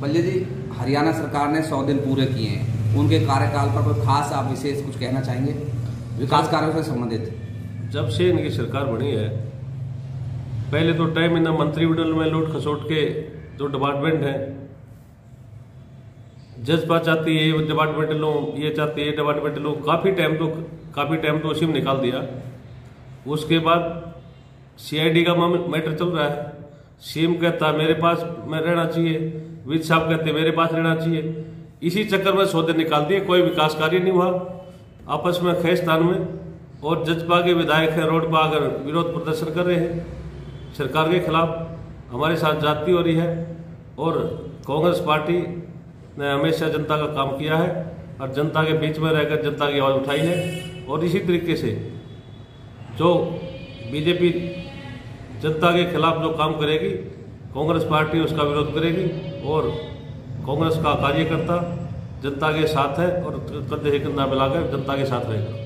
बल्ले जी, हरियाणा सरकार ने 100 दिन पूरे किए हैं, उनके कार्यकाल पर कोई खास आप विशेष कुछ कहना चाहेंगे विकास कार्यों से संबंधित? जब से इनकी सरकार बनी है, पहले तो टाइम इन मंत्रिमंडल में लूट खसोट के जो डिपार्टमेंट है, जजपा चाहती है ये डिपार्टमेंट लो, ये चाहती है ये डिपार्टमेंट लो, काफ़ी टाइम तो उसी में निकाल दिया। उसके बाद CID का मैटर चल रहा है। सीएम कहता मेरे पास मैं रहना चाहिए, विद साहब कहते मेरे पास रहना चाहिए। इसी चक्कर में 100 दिन निकाल दिए, कोई विकास कार्य नहीं हुआ। आपस में खेस्तान में और जजपा के विधायक है रोड पर आकर विरोध प्रदर्शन कर रहे हैं सरकार के खिलाफ, हमारे साथ जाति हो रही है। और कांग्रेस पार्टी ने हमेशा जनता का काम किया है और जनता के बीच में रहकर जनता की आवाज़ उठाई है। और इसी तरीके से जो बीजेपी जनता के खिलाफ जो काम करेगी, कांग्रेस पार्टी उसका विरोध करेगी। और कांग्रेस का कार्यकर्ता जनता के साथ है और कंधे से कंधा मिलाकर जनता के साथ रहेगा।